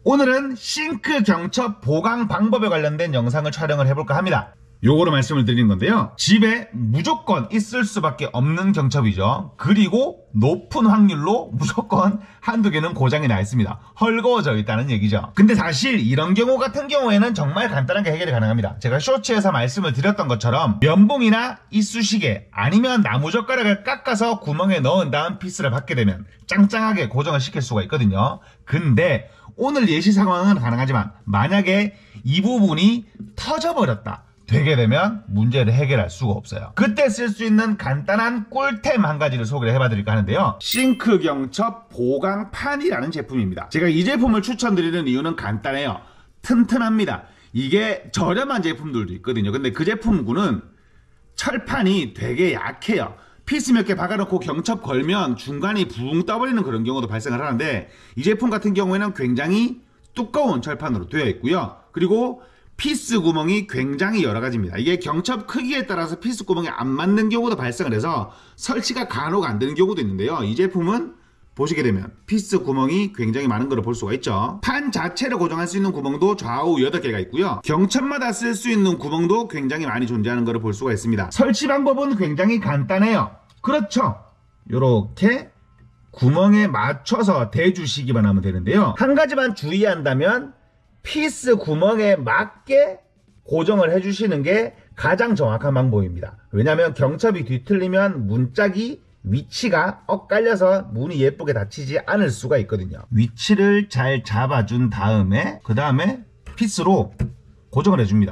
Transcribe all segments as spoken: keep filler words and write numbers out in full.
오늘은 싱크 경첩 보강 방법에 관련된 영상을 촬영을 해볼까 합니다. 요거로 말씀을 드리는 건데요, 집에 무조건 있을 수밖에 없는 경첩이죠. 그리고 높은 확률로 무조건 한두 개는 고장이 나 있습니다. 헐거워져 있다는 얘기죠. 근데 사실 이런 경우 같은 경우에는 정말 간단하게 해결이 가능합니다. 제가 쇼츠에서 말씀을 드렸던 것처럼 면봉이나 이쑤시개 아니면 나무젓가락을 깎아서 구멍에 넣은 다음 피스를 받게 되면 짱짱하게 고정을 시킬 수가 있거든요. 근데 오늘 예시 상황은 가능하지만 만약에 이 부분이 터져버렸다, 되게 되면 문제를 해결할 수가 없어요. 그때 쓸 수 있는 간단한 꿀템 한 가지를 소개를 해봐 드릴까 하는데요, 싱크 경첩 보강판이라는 제품입니다. 제가 이 제품을 추천드리는 이유는 간단해요. 튼튼합니다. 이게 저렴한 제품들도 있거든요. 근데 그 제품군은 철판이 되게 약해요. 피스 몇 개 박아놓고 경첩 걸면 중간이 붕 떠버리는 그런 경우도 발생을 하는데, 이 제품 같은 경우에는 굉장히 두꺼운 철판으로 되어 있고요. 그리고 피스 구멍이 굉장히 여러 가지입니다. 이게 경첩 크기에 따라서 피스 구멍이 안 맞는 경우도 발생을 해서 설치가 간혹 안 되는 경우도 있는데요, 이 제품은 보시게 되면 피스 구멍이 굉장히 많은 걸 볼 수가 있죠. 판 자체를 고정할 수 있는 구멍도 좌우 여덟 개가 있고요. 경첩마다 쓸 수 있는 구멍도 굉장히 많이 존재하는 걸 볼 수가 있습니다. 설치 방법은 굉장히 간단해요. 그렇죠. 요렇게 구멍에 맞춰서 대주시기만 하면 되는데요, 한 가지만 주의한다면 피스 구멍에 맞게 고정을 해주시는 게 가장 정확한 방법입니다. 왜냐하면 경첩이 뒤틀리면 문짝이 위치가 엇갈려서 문이 예쁘게 닫히지 않을 수가 있거든요. 위치를 잘 잡아준 다음에 그 다음에 피스로 고정을 해줍니다.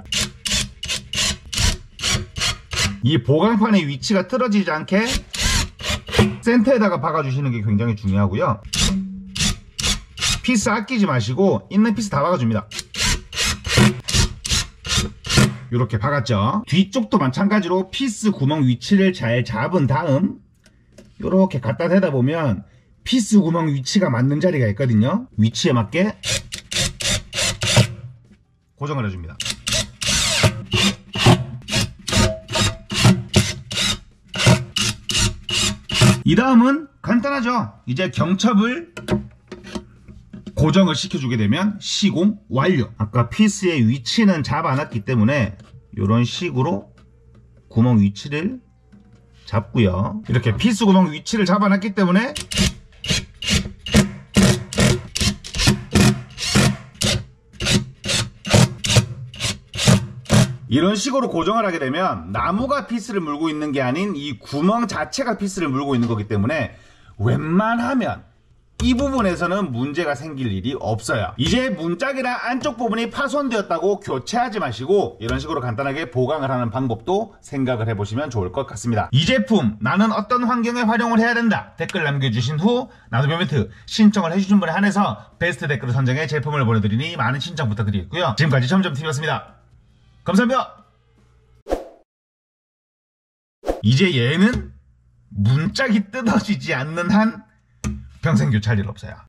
이 보강판의 위치가 틀어지지 않게 센터에다가 박아주시는 게 굉장히 중요하고요. 피스 아끼지 마시고 있는 피스 다 박아줍니다. 이렇게 박았죠. 뒤쪽도 마찬가지로 피스 구멍 위치를 잘 잡은 다음 이렇게 갖다 대다 보면 피스 구멍 위치가 맞는 자리가 있거든요. 위치에 맞게 고정을 해줍니다. 이 다음은 간단하죠. 이제 경첩을 고정을 시켜주게 되면 시공 완료. 아까 피스의 위치는 잡아놨기 때문에 이런 식으로 구멍 위치를 잡고요. 이렇게 피스 구멍 위치를 잡아놨기 때문에 이런 식으로 고정을 하게 되면 나무가 피스를 물고 있는 게 아닌 이 구멍 자체가 피스를 물고 있는 거기 때문에 웬만하면 이 부분에서는 문제가 생길 일이 없어요. 이제 문짝이나 안쪽 부분이 파손되었다고 교체하지 마시고 이런 식으로 간단하게 보강을 하는 방법도 생각을 해보시면 좋을 것 같습니다. 이 제품 나는 어떤 환경에 활용을 해야 된다, 댓글 남겨주신 후 나눔 이벤트 신청을 해주신 분에 한해서 베스트 댓글을 선정해 제품을 보내드리니 많은 신청 부탁드리겠고요. 지금까지 점점티비였습니다. 감사합니다. 이제 얘는 문짝이 뜯어지지 않는 한 평생 교체할 일 없어요.